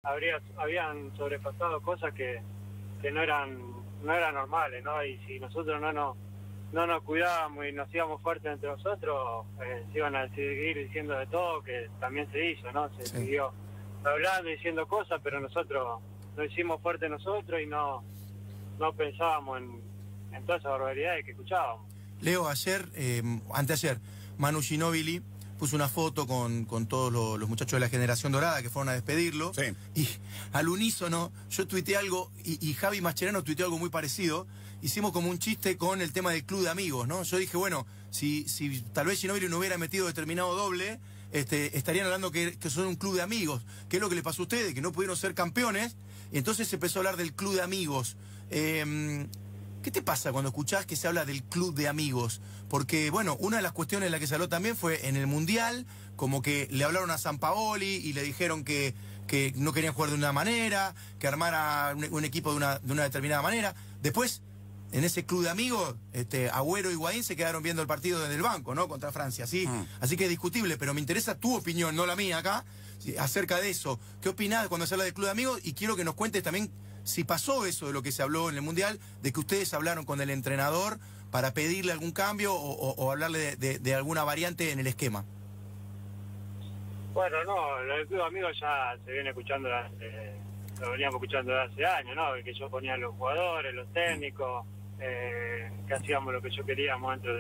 habían sobrepasado cosas que no eran normales, ¿no? Y si nosotros no nos cuidábamos y nos íbamos fuertes entre nosotros, se iban a seguir diciendo de todo, que también se hizo, ¿no? Se siguió hablando, diciendo cosas, pero nosotros nos hicimos fuertes nosotros y no pensábamos en todas esas barbaridades que escuchábamos. Leo, anteayer, Manu Ginóbili puso una foto con todos los muchachos de la generación dorada que fueron a despedirlo. Sí. Y al unísono, yo tuiteé algo, y Javi Mascherano tuiteó algo muy parecido. Hicimos como un chiste con el tema del club de amigos, ¿no? Yo dije, bueno, si tal vez Ginóbili no hubiera metido determinado doble, estarían hablando que son un club de amigos. ¿Qué es lo que le pasó a ustedes? Que no pudieron ser campeones. Y entonces se empezó a hablar del club de amigos. ¿Qué te pasa cuando escuchás que se habla del club de amigos? Porque, bueno, una de las cuestiones en la que se habló también fue en el Mundial, como que le hablaron a Sampaoli y le dijeron que no querían jugar de una manera, que armara un equipo de una determinada manera. Después, en ese club de amigos, Agüero y Higuaín se quedaron viendo el partido desde el banco, ¿no? Contra Francia, ¿sí? Así que es discutible, pero me interesa tu opinión, no la mía acá, acerca de eso. ¿Qué opinás cuando se habla del club de amigos? Y quiero que nos cuentes también si pasó eso de lo que se habló en el Mundial, de que ustedes hablaron con el entrenador para pedirle algún cambio o hablarle de alguna variante en el esquema. Bueno, no, lo del club de amigos ya se viene escuchando, lo veníamos escuchando desde hace años, ¿no? Que yo ponía a los jugadores, los técnicos, que hacíamos lo que yo queríamos dentro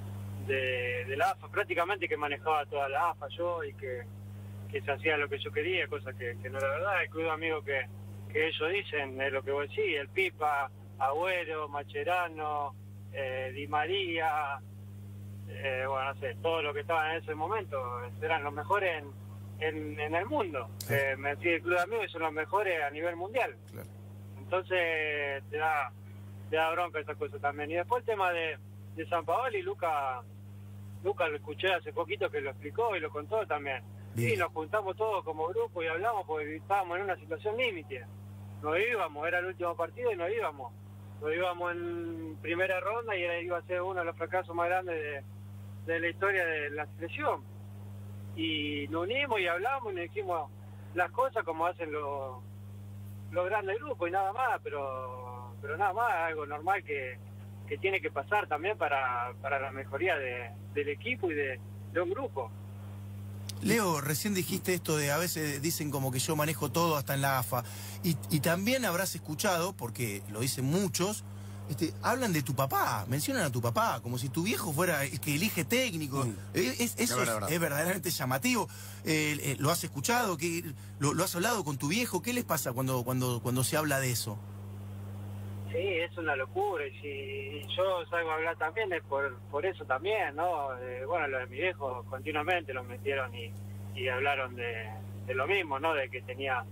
de la AFA, prácticamente que manejaba toda la AFA yo y que se hacía lo que yo quería, cosa que no era verdad. El club de amigos que ellos dicen es lo que vos decís, el Pipa, Agüero, Mascherano, Di María, bueno, no sé, todo lo que estaban en ese momento, eran los mejores en el mundo. Me decía el club de amigos son los mejores a nivel mundial. Claro. Entonces te da bronca esas cosas también. Y después el tema de Sampaoli, Luca lo escuché hace poquito que lo explicó y lo contó también. Bien. Sí, nos juntamos todos como grupo y hablamos porque estábamos en una situación límite. Nos íbamos, era el último partido y nos íbamos. Nos íbamos en primera ronda y iba a ser uno de los fracasos más grandes de la historia de la selección. Y nos unimos y hablamos y nos dijimos las cosas como hacen los grandes grupos y nada más, pero nada más, algo normal que tiene que pasar también para la mejoría del equipo y de un grupo. Leo, recién dijiste esto de a veces dicen como que yo manejo todo hasta en la AFA. Y también habrás escuchado, porque lo dicen muchos, hablan de tu papá, mencionan a tu papá, como si tu viejo fuera el que elige técnico. Eso es verdaderamente llamativo. ¿Lo has escuchado? ¿Lo has hablado con tu viejo? ¿Qué les pasa cuando se habla de eso? Sí, es una locura, y si yo salgo a hablar también es por eso también, ¿no? Bueno, lo de mi viejo continuamente lo metieron y hablaron de lo mismo, ¿no? De que tenía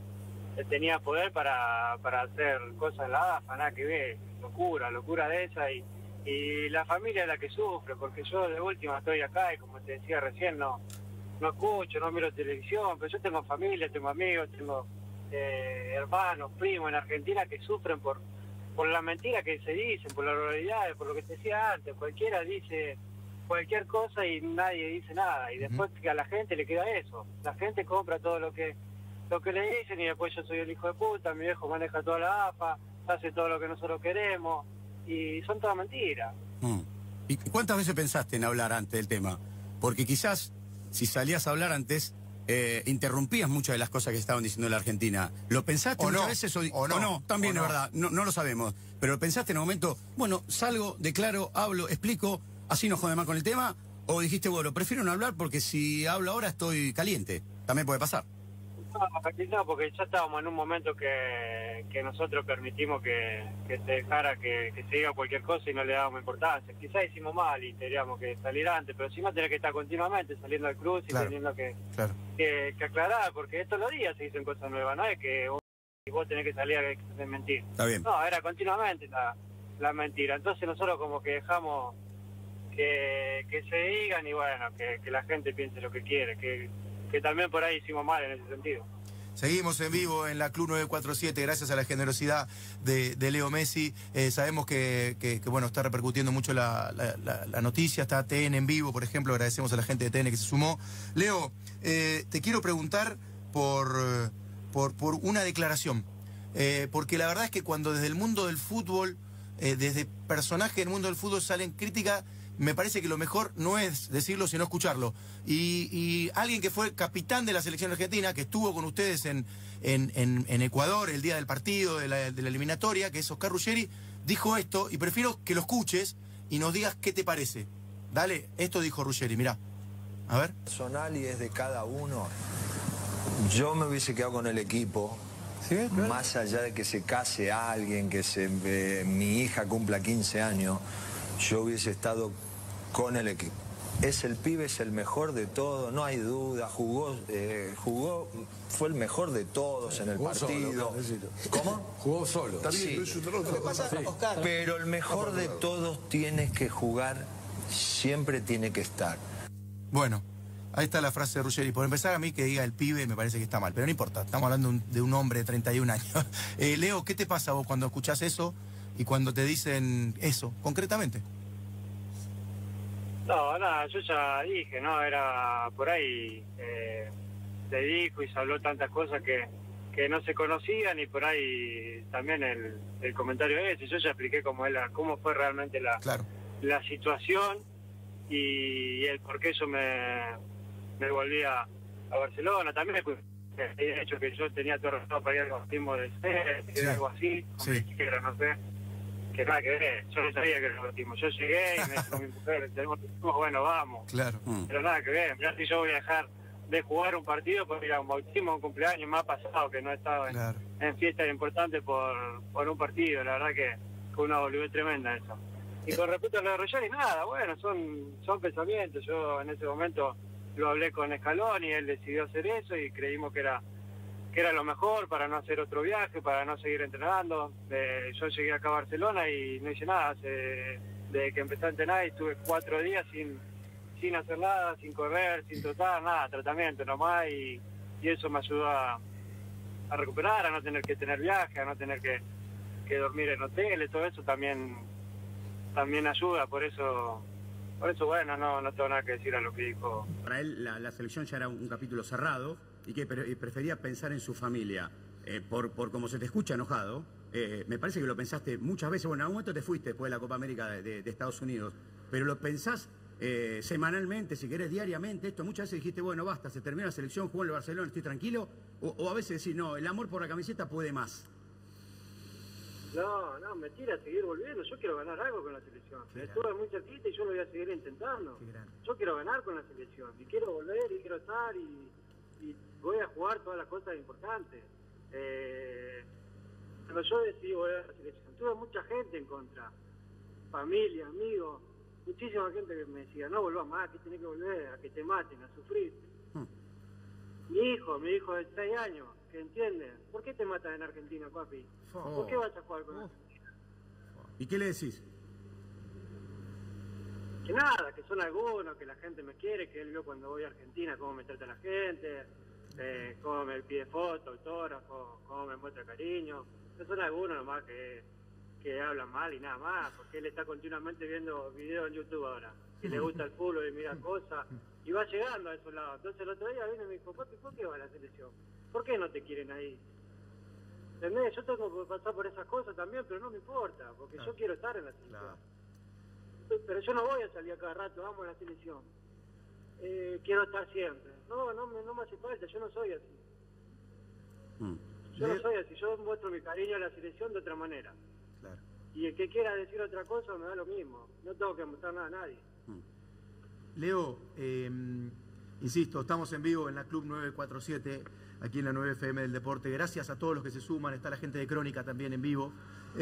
poder para hacer cosas en la AFA, nada que ver, locura de esa, y la familia es la que sufre, porque yo de última estoy acá y como te decía recién, no escucho, no miro televisión, pero yo tengo familia, tengo amigos, tengo hermanos, primos en Argentina que sufren por la mentira que se dicen, por la realidad, por lo que te decía antes. Cualquiera dice cualquier cosa y nadie dice nada. Y después que a la gente le queda eso. La gente compra todo lo que le dicen y después yo soy el hijo de puta, mi viejo maneja toda la AFA, hace todo lo que nosotros queremos. Y son todas mentiras. ¿Y cuántas veces pensaste en hablar antes del tema? Porque quizás, si salías a hablar antes, interrumpías muchas de las cosas que estaban diciendo en la Argentina. ¿Lo pensaste muchas veces o no? También es verdad, no lo sabemos. Pero ¿lo pensaste en un momento, bueno, salgo, declaro, hablo, explico, así no jode más con el tema? ¿O dijiste, bueno, prefiero no hablar porque si hablo ahora estoy caliente? También puede pasar. No, porque ya estábamos en un momento que nosotros permitimos que se dejara que se diga cualquier cosa y no le dábamos importancia. Quizás hicimos mal y tendríamos que salir antes, pero si no tenés que estar continuamente saliendo al cruz y teniendo que aclarar, porque todos los días se dicen cosas nuevas, no es que vos tenés que salir a mentir. Está bien. No, era continuamente la mentira. Entonces nosotros como que dejamos que se digan y bueno, que la gente piense lo que quiere, que también por ahí hicimos mal en ese sentido. Seguimos en vivo en la Club 947, gracias a la generosidad de Leo Messi. Sabemos que bueno, está repercutiendo mucho la noticia, está TN en vivo, por ejemplo, agradecemos a la gente de TN que se sumó. Leo, te quiero preguntar por por una declaración. Porque la verdad es que cuando desde el mundo del fútbol, desde personajes del mundo del fútbol salen críticas, me parece que lo mejor no es decirlo, sino escucharlo. Y alguien que fue capitán de la selección argentina, que estuvo con ustedes en Ecuador el día del partido, de la eliminatoria, que es Oscar Ruggeri, dijo esto, y prefiero que lo escuches y nos digas qué te parece. Dale, esto dijo Ruggeri, mirá. A ver. Personal y es de cada uno. Yo me hubiese quedado con el equipo. ¿Sí? Claro. Más allá de que se case alguien, que mi hija cumpla 15 años, yo hubiese estado con el equipo. El pibe es el mejor de todos, no hay duda, jugó, fue el mejor de todos en el partido. ¿Cómo? Jugó solo. Sí. Oscar. Pero el mejor de todos tiene que jugar, siempre tiene que estar. Bueno, ahí está la frase de Ruggeri. Por empezar, a mí que diga el pibe me parece que está mal, pero no importa, estamos hablando de un hombre de 31 años. Leo, ¿qué te pasa vos cuando escuchás eso y cuando te dicen eso, concretamente? No, nada, yo ya dije, ¿no? Era por ahí, se dijo y se habló tantas cosas que no se conocían, y por ahí también el comentario ese. Yo ya expliqué cómo fue realmente la situación y el por qué yo me volví a Barcelona. También he hecho que yo tenía todo resultado para ir al bautismo de Sí. algo así, Sí. no sé. Que nada que ver, yo no sabía que era el bautismo. Yo llegué y me dijo mi mujer, bueno, vamos. Claro. Pero nada que ver, mirá si yo voy a dejar de jugar un partido por ir a un bautismo, un cumpleaños. Me ha pasado que no he estado en fiestas importantes por un partido. La verdad que fue una boludez tremenda eso. Y con respecto a lo de Ruggeri, nada, bueno, son pensamientos. Yo en ese momento lo hablé con Scaloni y él decidió hacer eso y creímos que era lo mejor para no hacer otro viaje, para no seguir entrenando. Yo llegué acá a Barcelona y no hice nada. Desde que empecé a entrenar y estuve 4 días sin hacer nada, sin correr, sin trotar, nada, tratamiento nomás, y eso me ayudó a recuperar, a no tener que tener viaje, a no tener que dormir en hoteles. Todo eso también ayuda. Por eso bueno, no tengo nada que decir a lo que dijo. Para él la selección ya era un capítulo cerrado y que prefería pensar en su familia. Por como se te escucha enojado, me parece que lo pensaste muchas veces. Bueno, en algún momento te fuiste después de la Copa América de Estados Unidos, pero lo pensás semanalmente, si querés diariamente. Esto muchas veces dijiste, bueno, basta, se terminó la selección, juego en el Barcelona, estoy tranquilo. O a veces decís, no, el amor por la camiseta puede más. No, mentira, seguir volviendo. Yo quiero ganar algo con la selección. Estuve muy cerquita y yo lo voy a seguir intentando. Yo quiero ganar con la selección y quiero volver y quiero estar y voy a jugar todas las cosas importantes. Cuando yo decidí volver a la selección, tuve mucha gente en contra, familia, amigos, muchísima gente que me decía, no volvás más, que tenés que volver, a que te maten, a sufrir. Mi hijo de 6 años, que entiende, ¿por qué te matan en Argentina, papi? ¿Por qué vas a jugar con Argentina? ¿Y qué le decís? Que nada, que son algunos, que la gente me quiere, que él vio cuando voy a Argentina cómo me trata la gente, cómo me pide fotos, autógrafos, cómo me muestra cariño. No son algunos nomás que hablan mal y nada más, porque él está continuamente viendo videos en YouTube ahora, que le gusta el fútbol y mira cosas, y va llegando a esos lados. Entonces el otro día vino y me dijo, papi, ¿por qué va a la selección? ¿Por qué no te quieren ahí? ¿Entendés? Yo tengo que pasar por esas cosas también, pero no me importa, porque yo quiero estar en la selección. Pero yo no voy a salir a cada rato, vamos a la selección. Quiero estar siempre. No me hace falta, yo no soy así. Yo no soy así, yo muestro mi cariño a la selección de otra manera. Y el que quiera decir otra cosa me da lo mismo. No tengo que mostrar nada a nadie. Leo, insisto, estamos en vivo en la Club 947, aquí en la 9 FM del Deporte. Gracias a todos los que se suman, está la gente de Crónica también en vivo.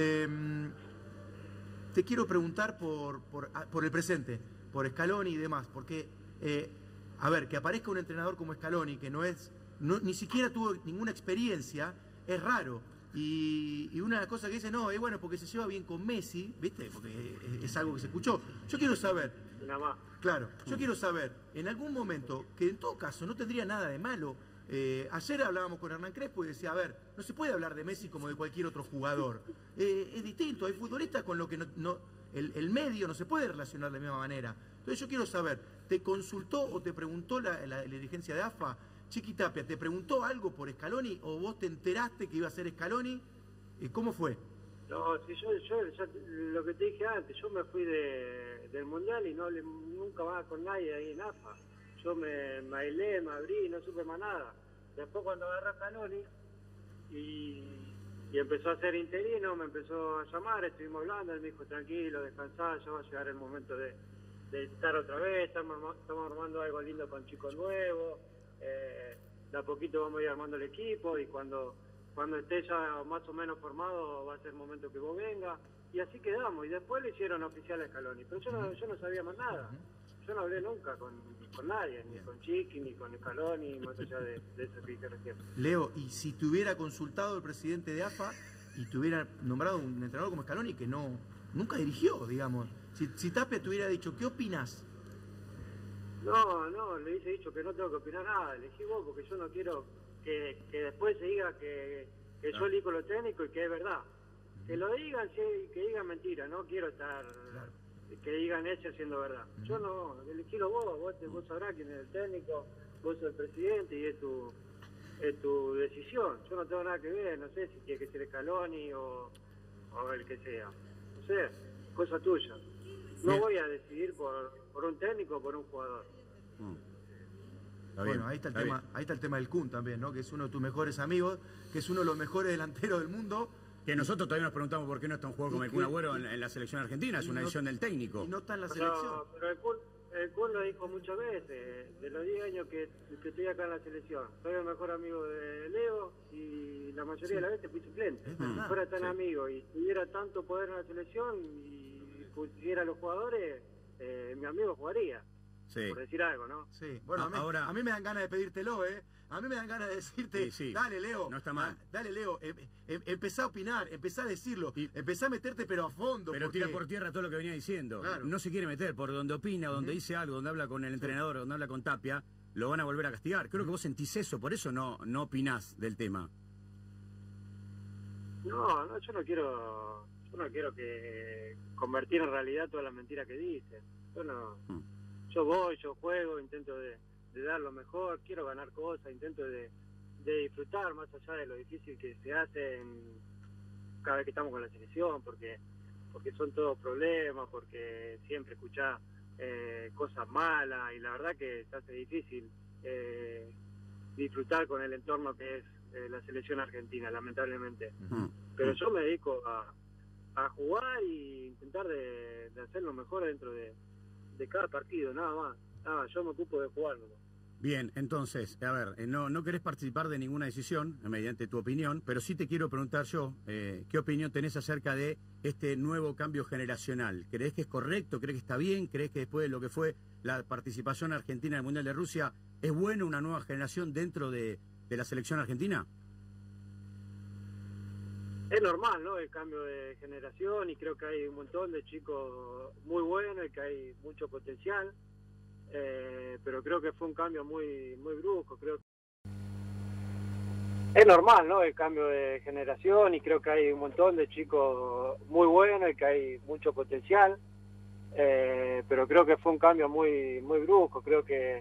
Te quiero preguntar por el presente, por Scaloni y demás, porque, a ver, que aparezca un entrenador como Scaloni, que ni siquiera tuvo ninguna experiencia, es raro. Y una cosa que dice, no, es bueno porque se lleva bien con Messi, ¿viste? Porque es algo que se escuchó. Yo quiero saber, Nada más. claro, yo quiero saber, en algún momento, que en todo caso no tendría nada de malo. Ayer hablábamos con Hernán Crespo y decía, a ver, no se puede hablar de Messi como de cualquier otro jugador. Es distinto, hay futbolistas con lo que el medio no se puede relacionar de la misma manera. Entonces yo quiero saber, ¿te consultó o te preguntó la dirigencia de AFA Chiqui Tapia, ¿te preguntó algo por Scaloni o vos te enteraste que iba a ser Scaloni? ¿Cómo fue? No, si yo lo que te dije antes, yo me fui del Mundial y no hablé nunca más con nadie ahí en AFA. Yo me aislé, me abrí, no supe más nada. Después cuando agarré a Scaloni y empezó a ser interino, me empezó a llamar, estuvimos hablando, él me dijo, tranquilo, descansá, ya va a llegar el momento de estar otra vez, estamos armando algo lindo con chicos nuevos, de a poquito vamos a ir armando el equipo y cuando esté ya más o menos formado va a ser el momento que vos vengas, y así quedamos, y después le hicieron oficial a Scaloni, pero yo no sabía más nada, yo no hablé nunca con nadie, ni con Chiqui, ni con Scaloni, más allá de eso que dije recién. Leo, y si te hubiera consultado el presidente de AFA y te hubiera nombrado un entrenador como Scaloni que nunca dirigió, digamos, si Tapia te hubiera dicho, ¿qué opinás? No, le hubiese dicho que no tengo que opinar nada, elegí vos porque yo no quiero que después se diga que yo elijo lo técnico y que es verdad. Que lo digan, sí, que digan mentira, no quiero estar... Claro. Que digan eso siendo verdad. Yo no, elegílo vos sabrás quién es el técnico, vos sos el presidente y es tu decisión. Yo no tengo nada que ver, no sé si tiene que ser Scaloni o el que sea. No sé, cosa tuya. No voy a decidir por un técnico o por un jugador. Bueno, ahí está el tema del Kun también, ¿no? Que es uno de tus mejores amigos, que es uno de los mejores delanteros del mundo. Que nosotros todavía nos preguntamos por qué no está un jugador como el Kun Agüero en la selección argentina, es una decisión del técnico. Y no está en la selección. Pero el Kun lo dijo muchas veces, de los 10 años que estoy acá en la selección. Soy el mejor amigo de Leo y la mayoría de las veces fui suplente. Si fuera tan amigo y tuviera tanto poder en la selección y pusiera a los jugadores, mi amigo jugaría. Sí. Por decir algo, ¿no? Sí, bueno, a mí me dan ganas de pedírtelo, ¿eh? A mí me dan ganas de decirte, dale, Leo. No está mal. Dale, Leo, empezá a opinar, empezá a decirlo, empezá a meterte pero a fondo. Pero tira por tierra todo lo que venía diciendo. Claro. No se quiere meter, por donde opina, donde dice algo, donde habla con el entrenador, donde habla con Tapia, lo van a volver a castigar. Creo que vos sentís eso, por eso no opinás del tema. No, yo no quiero que convertir en realidad toda la mentira que dice. Yo voy, yo juego, intento de dar lo mejor, quiero ganar cosas, intento de disfrutar más allá de lo difícil que se hace cada vez que estamos con la selección, porque son todos problemas, porque siempre escuchás cosas malas y la verdad que se hace difícil disfrutar con el entorno que es la selección argentina, lamentablemente. Pero yo me dedico a jugar y intentar de hacer lo mejor dentro de cada partido, nada más. Yo me ocupo de jugar, ¿no? Bien, entonces, a ver, no querés participar de ninguna decisión, mediante tu opinión, pero sí te quiero preguntar yo, ¿qué opinión tenés acerca de este nuevo cambio generacional? ¿Creés que es correcto? ¿Creés que está bien? ¿Creés que después de lo que fue la participación argentina en el Mundial de Rusia, es bueno una nueva generación dentro de la selección argentina? Es normal, ¿no? El cambio de generación y creo que hay un montón de chicos muy buenos y que hay mucho potencial. Pero creo que fue un cambio muy brusco. Es normal, ¿no? El cambio de generación y creo que hay un montón de chicos muy buenos y que hay mucho potencial. Pero creo que fue un cambio muy brusco. Creo que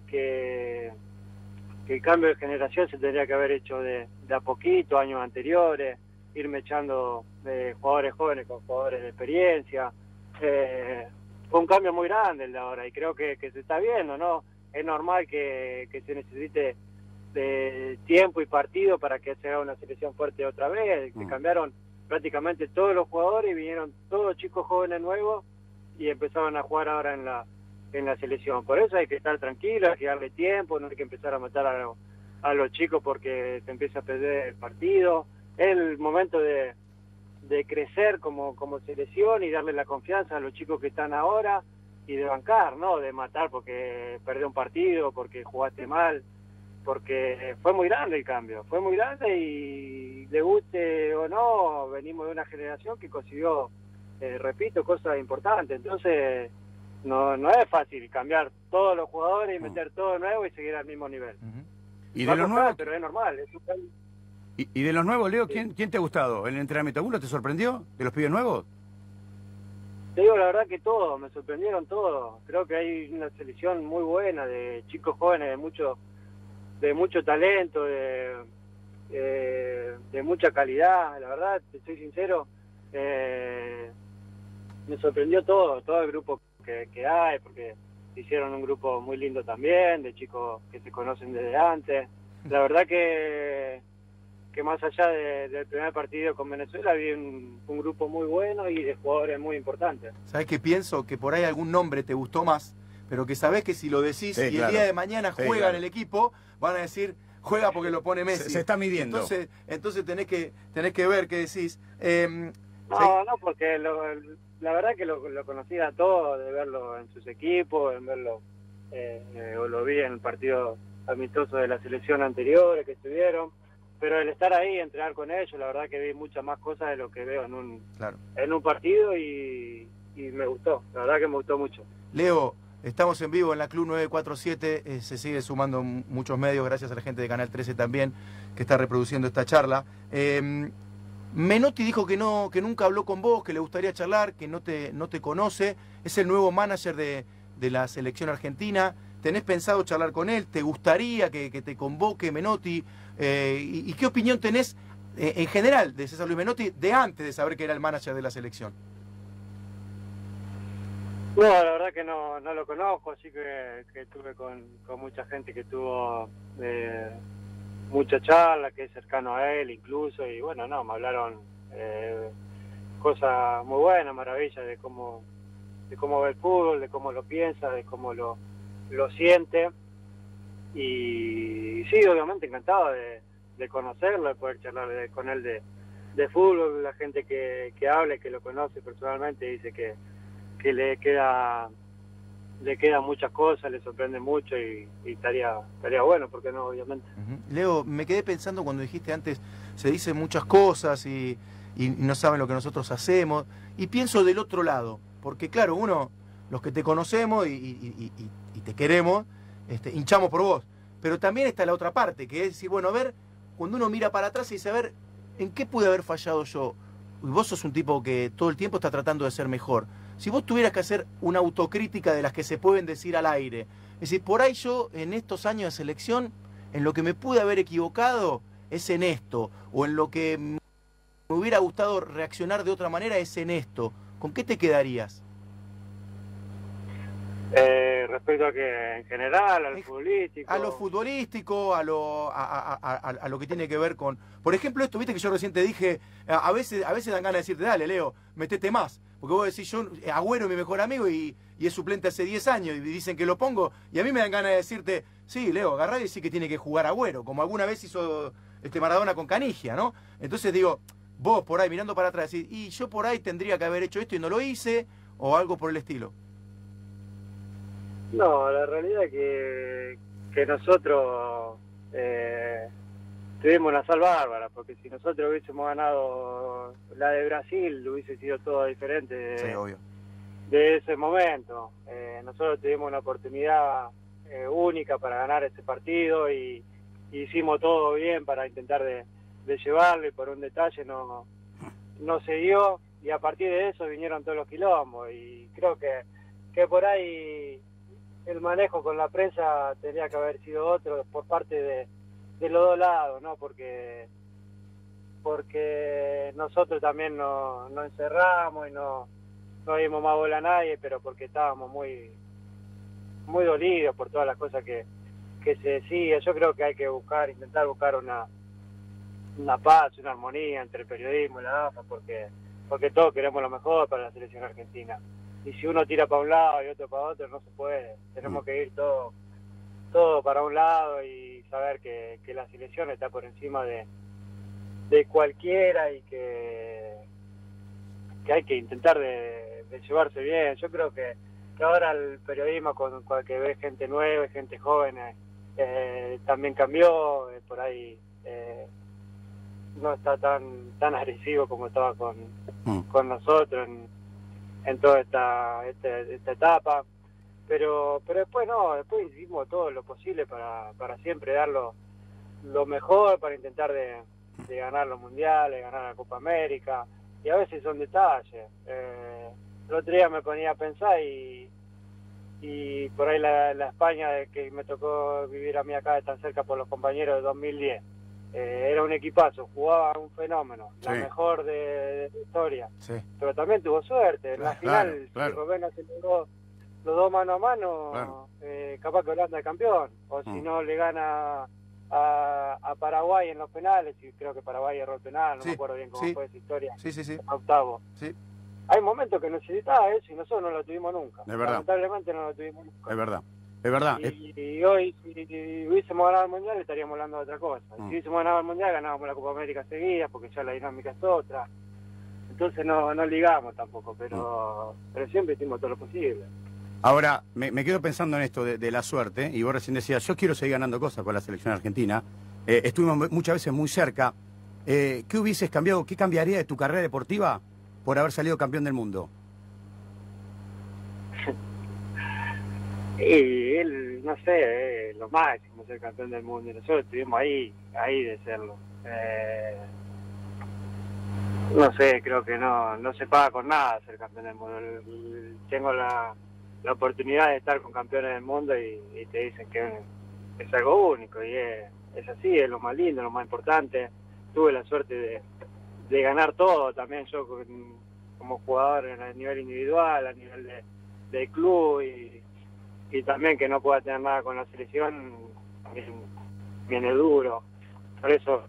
el cambio de generación se tendría que haber hecho de a poquito, años anteriores, irme echando jugadores jóvenes con jugadores de experiencia. Fue un cambio muy grande el de ahora y creo que se está viendo, ¿no? Es normal que se necesite de tiempo y partido para que se haga una selección fuerte otra vez. Se cambiaron prácticamente todos los jugadores y vinieron todos chicos jóvenes nuevos y empezaron a jugar ahora en la selección. Por eso hay que estar tranquilo, hay que darle tiempo, no hay que empezar a matar a los chicos porque se empieza a perder el partido. Es el momento de crecer como selección y darle la confianza a los chicos que están ahora y de bancar, ¿no? De matar porque perdió un partido, porque jugaste mal, porque fue muy grande el cambio, fue muy grande y le guste o no, venimos de una generación que consiguió, repito, cosas importantes, entonces no es fácil cambiar todos los jugadores y meter todo nuevo y seguir al mismo nivel. Y de los nuevos, pero es normal, es un cambio. Y de los nuevos, Leo, ¿quién te ha gustado? ¿El entrenamiento alguno te sorprendió? ¿De los pibes nuevos? Te digo la verdad que todos, me sorprendieron todos. Creo que hay una selección muy buena de chicos jóvenes de de mucho talento, de mucha calidad. La verdad, te soy sincero, me sorprendió todo el grupo que hay, porque hicieron un grupo muy lindo también, de chicos que se conocen desde antes. La verdad que más allá del primer partido con Venezuela había un grupo muy bueno y de jugadores muy importantes. ¿Sabés qué pienso? Que por ahí algún nombre te gustó más, pero que sabés que si lo decís y el día de mañana juega en el equipo, van a decir, juega porque lo pone Messi. Se está midiendo. Entonces tenés que ver qué decís. No, porque la verdad que lo conocía todo, de verlo en sus equipos, de verlo, o lo vi en el partido amistoso de la selección anteriores que estuvieron, pero el estar ahí, entrenar con ellos, la verdad que vi muchas más cosas de lo que veo en un partido y me gustó, la verdad que me gustó mucho. Leo, estamos en vivo en la Club 947, se sigue sumando muchos medios, gracias a la gente de Canal 13 también, que está reproduciendo esta charla. Menotti dijo que nunca habló con vos, que le gustaría charlar, que no te conoce, es el nuevo manager de la selección argentina. ¿Tenés pensado charlar con él? ¿Te gustaría que te convoque Menotti? ¿Y qué opinión tenés en general de César Luis Menotti de antes de saber que era el manager de la selección? No, la verdad que no lo conozco, así que estuve con mucha gente que tuvo mucha charla, que es cercano a él incluso, y bueno, me hablaron cosas muy buenas, maravillas de cómo ve el fútbol, de cómo lo piensa, de cómo lo siente, y sí, obviamente encantado de conocerlo, de poder charlar con él de fútbol. La gente que habla y que lo conoce personalmente dice que le queda muchas cosas, le sorprende mucho y estaría bueno, porque no, obviamente. Leo, me quedé pensando cuando dijiste antes, se dicen muchas cosas y no saben lo que nosotros hacemos, y pienso del otro lado, porque claro, los que te conocemos y te queremos, hinchamos por vos, pero también está la otra parte, que es decir, bueno, a ver, cuando uno mira para atrás y dice, a ver, ¿en qué pude haber fallado yo? Y vos sos un tipo que todo el tiempo está tratando de ser mejor. Si vos tuvieras que hacer una autocrítica de las que se pueden decir al aire, es decir, por ahí yo en estos años de selección, en lo que me pude haber equivocado es en esto, o en lo que me hubiera gustado reaccionar de otra manera es en esto. ¿Con qué te quedarías? Respecto a que en general, al futbolístico. A lo futbolístico, a lo que tiene que ver con... Por ejemplo, esto, viste que yo recién te dije, a veces dan ganas de decirte, dale, Leo, metete más. Porque vos decís, Agüero es mi mejor amigo y es suplente hace 10 años y dicen que lo pongo, y a mí me dan ganas de decirte, sí, Leo, agarrá y decís que tiene que jugar Agüero, como alguna vez hizo Maradona con Canigia, ¿no? Entonces digo, vos por ahí mirando para atrás decís, y yo por ahí tendría que haber hecho esto y no lo hice, o algo por el estilo. No, la realidad es que nosotros tuvimos una sal bárbara, porque si nosotros hubiésemos ganado la de Brasil, hubiese sido todo diferente Sí, obvio. de ese momento. Nosotros tuvimos una oportunidad única para ganar ese partido y hicimos todo bien para intentar de llevarlo, y por un detalle no se dio, y a partir de eso vinieron todos los quilombos, y creo que por ahí el manejo con la prensa tendría que haber sido otro por parte de los dos lados, ¿no? Porque nosotros también nos encerramos y no dimos más bola a nadie, pero porque estábamos muy dolidos por todas las cosas que se decía. Yo creo que hay que intentar buscar una paz, una armonía entre el periodismo y la AFA, porque todos queremos lo mejor para la selección argentina. Y si uno tira para un lado y otro para otro, no se puede. Tenemos que ir todo para un lado y saber que la selección está por encima de cualquiera, y que hay que intentar de llevarse bien. Yo creo que ahora el periodismo, con que ve gente nueva y gente joven, también cambió. Por ahí no está tan agresivo como estaba con nosotros en toda esta etapa, pero después después hicimos todo lo posible para siempre dar lo mejor, para intentar de ganar los mundiales, ganar la Copa América, y a veces son detalles. El otro día me ponía a pensar y y por ahí la España de que me tocó vivir a mí acá tan cerca por los compañeros de 2010. Era un equipazo, jugaba un fenómeno, la mejor de la historia, pero también tuvo suerte. En la final, si Rubén se logró los dos mano a mano, capaz que Holanda es campeón, o si no le gana a Paraguay en los penales, y creo que Paraguay erró el penal, no me acuerdo bien cómo fue esa historia, a octavo. Hay momentos que necesitaba eso y nosotros no lo tuvimos nunca. Es verdad. Lamentablemente no lo tuvimos nunca. Es verdad. Es verdad. Y hoy, si hubiésemos ganado el Mundial, estaríamos hablando de otra cosa. Si hubiésemos ganado el Mundial, ganábamos la Copa América seguida, porque ya la dinámica es otra. Entonces no ligamos tampoco, pero siempre hicimos todo lo posible. Ahora, me quedo pensando en esto de la suerte, y vos recién decías, yo quiero seguir ganando cosas con la selección argentina. Estuvimos muchas veces muy cerca. ¿Qué hubieses cambiado, qué cambiaría de tu carrera deportiva por haber salido campeón del mundo? Y él, no sé, lo máximo ser campeón del mundo, y nosotros estuvimos ahí de serlo. No sé, creo que no se paga con nada ser campeón del mundo. Tengo la oportunidad de estar con campeones del mundo y te dicen que es algo único, y es así, es lo más lindo, lo más importante. Tuve la suerte de ganar todo también yo como jugador a nivel individual, a nivel de club, y también que no pueda tener nada con la selección viene duro. Por eso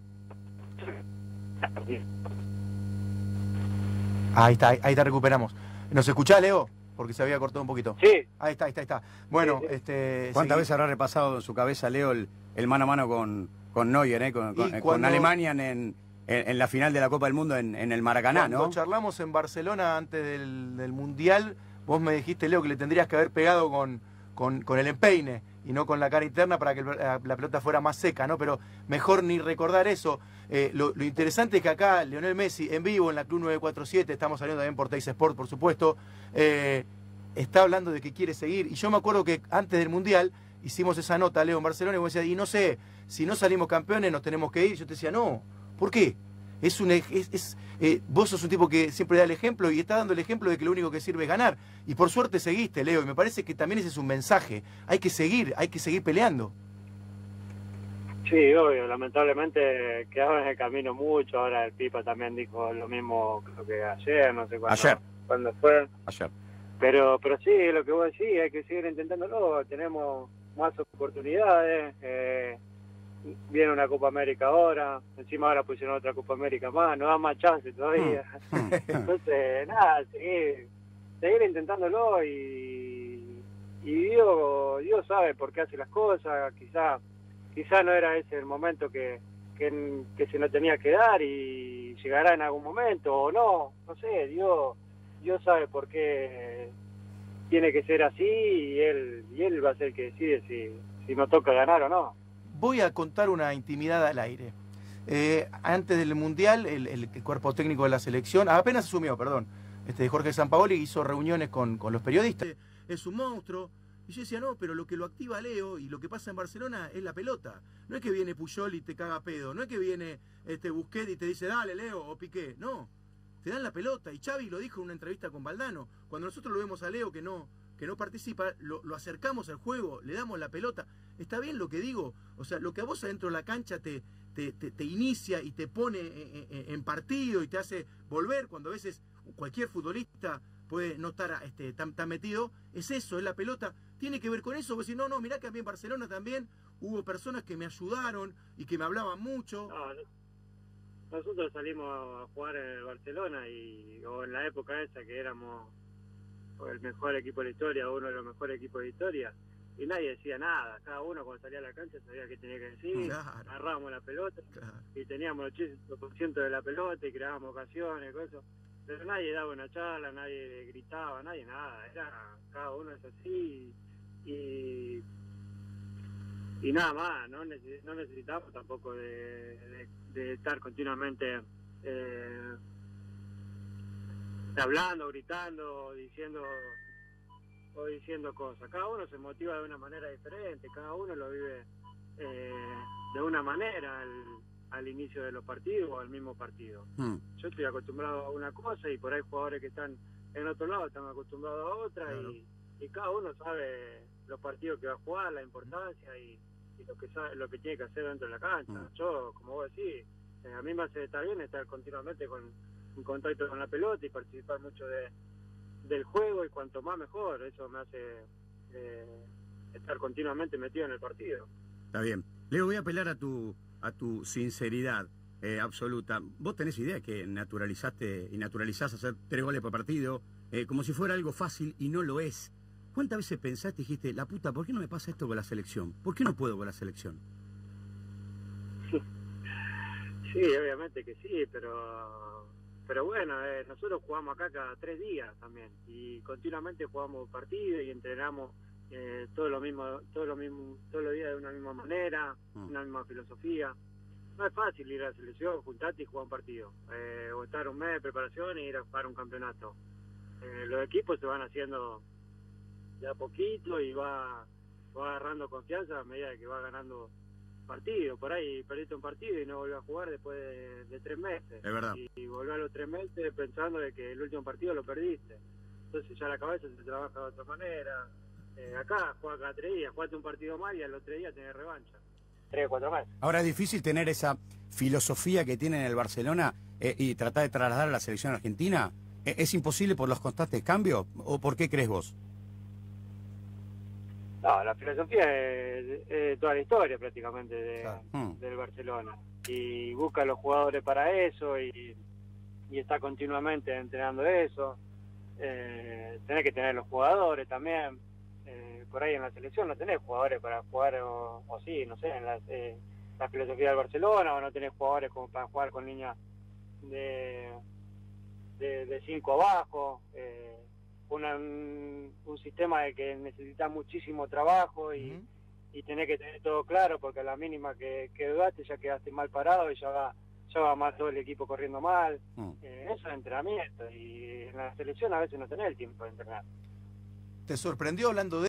ahí te recuperamos. ¿Nos escuchás, Leo? Porque se había cortado un poquito. Sí. Ahí está. Bueno, ¿cuántas veces habrá repasado en su cabeza, Leo, el mano a mano con Neuer, con Alemania en la final de la Copa del Mundo en el Maracaná, ¿no? Cuando charlamos en Barcelona antes del Mundial, vos me dijiste, Leo, que le tendrías que haber pegado con el empeine y no con la cara interna para que la pelota fuera más seca, ¿no? Pero mejor ni recordar eso. Lo interesante es que acá Lionel Messi, en vivo en la Club 947, estamos saliendo también por Teis Sport, por supuesto, está hablando de que quiere seguir. Y yo me acuerdo que antes del Mundial hicimos esa nota, Leo, en Barcelona, y vos decías, y no sé, si no salimos campeones nos tenemos que ir. Yo te decía, no, ¿por qué? Vos sos un tipo que siempre da el ejemplo y está dando el ejemplo de que lo único que sirve es ganar. Y por suerte seguiste, Leo, y me parece que también ese es un mensaje. Hay que seguir peleando. Sí, obvio, lamentablemente quedaron en el camino mucho. Ahora el Pipa también dijo lo mismo, creo que ayer, no sé cuándo fue. Ayer. Pero sí, lo que vos decís, hay que seguir intentándolo. Tenemos más oportunidades. Viene una Copa América ahora, encima ahora pusieron otra Copa América más, nos da más chance todavía. Entonces, nada, seguir intentándolo, y Dios sabe por qué hace las cosas. Quizá no era ese el momento que se nos tenía que dar, y llegará en algún momento o no sé, Dios sabe por qué tiene que ser así, y él va a ser el que decide si nos toca ganar o no. Voy a contar una intimidad al aire. Antes del Mundial, el cuerpo técnico de la selección, apenas asumió, Jorge Sampaoli hizo reuniones con los periodistas. Es un monstruo. Y yo decía, no, pero lo que lo activa Leo y lo que pasa en Barcelona es la pelota. No es que viene Puyol y te caga pedo. No es que viene Busquets y te dice, dale, Leo, o Piqué. No, te dan la pelota. Y Xavi lo dijo en una entrevista con Valdano. Cuando nosotros lo vemos a Leo que no participa, lo acercamos al juego, le damos la pelota. ¿Está bien lo que digo? O sea, lo que a vos adentro de la cancha te inicia y te pone en partido y te hace volver, cuando a veces cualquier futbolista puede no estar tan metido, es eso, es la pelota. Tiene que ver con eso. Vos decís, no, mirá que a mí en Barcelona también hubo personas que me ayudaron y que me hablaban mucho. No, nosotros salimos a jugar en Barcelona o en la época esa que éramos el mejor equipo de la historia, uno de los mejores equipos de historia, y nadie decía nada. Cada uno cuando salía a la cancha sabía qué tenía que decir. Claro. Agarrábamos la pelota, claro, y teníamos el 80% de la pelota y creábamos ocasiones, cosas. Pero nadie daba una charla, nadie gritaba, nadie nada. Cada uno es así, y nada más. No necesitamos tampoco de estar continuamente hablando, gritando, diciendo cosas. Cada uno se motiva de una manera diferente, cada uno lo vive de una manera al inicio de los partidos o al mismo partido. Yo estoy acostumbrado a una cosa, y por ahí jugadores que están en otro lado están acostumbrados a otra. Claro. cada uno sabe los partidos que va a jugar, la importancia y lo que sabe, lo que tiene que hacer dentro de la cancha. Yo, como vos decís, a mí me hace estar bien estar continuamente en contacto con la pelota y participar mucho del juego, y cuanto más mejor. Eso me hace estar continuamente metido en el partido. Está bien. Leo, voy a apelar a tu sinceridad absoluta. ¿Vos tenés idea que naturalizás hacer 3 goles por partido como si fuera algo fácil, y no lo es? ¿Cuántas veces pensaste y dijiste, la puta, ¿por qué no me pasa esto con la selección? ¿Por qué no puedo con la selección? Sí, obviamente que sí, pero bueno, nosotros jugamos acá cada 3 días también, y continuamente jugamos partidos y entrenamos todos los días de una misma manera, una misma filosofía. No es fácil ir a la selección, juntarte y jugar un partido, o estar un mes de preparación y ir a jugar un campeonato. Los equipos se van haciendo de a poquito y va agarrando confianza a medida que va ganando partido. Por ahí perdiste un partido y no volvés a jugar después de 3 meses. Es verdad. Y volvés a los 3 meses pensando de que el último partido lo perdiste. Entonces ya la cabeza se trabaja de otra manera. Acá juega cada 3 días, jugaste un partido mal y a los 3 días tenés revancha. 3 o 4 meses. Ahora, es difícil tener esa filosofía que tiene en el Barcelona y tratar de trasladar a la selección argentina. ¿Es imposible por los constantes cambios? ¿O por qué crees vos? No, la filosofía es toda la historia prácticamente del Barcelona, y busca a los jugadores para eso y está continuamente entrenando eso. Tenés que tener los jugadores también. Por ahí en la selección no tenés jugadores para jugar o sí, no sé, en la filosofía del Barcelona, o no tenés jugadores como para jugar con líneas de 5 abajo. Un sistema de que necesita muchísimo trabajo y tenés que tener todo claro, porque a la mínima que dudaste ya quedaste mal parado y ya va más todo el equipo corriendo mal. Eso es entrenamiento, y en la selección a veces no tenés el tiempo de entrenar. ¿Te sorprendió, hablando de